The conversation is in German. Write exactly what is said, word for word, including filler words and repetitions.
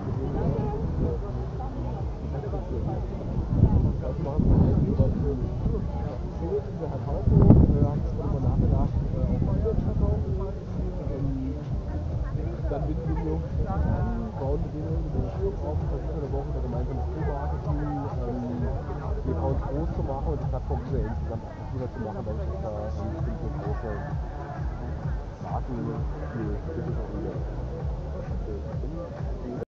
Dann binden wir die Jungs an, bauen mit denen eine Schulung auf, versuchen eine Woche ein gemeinsames Pro-Marketing, ähm, die Accounts groß zu machen und die Plattform wieder insgesamt attraktiver zu machen, dadurch, dass da ähm, bestimmte große Marken, die Business auch umsetzen.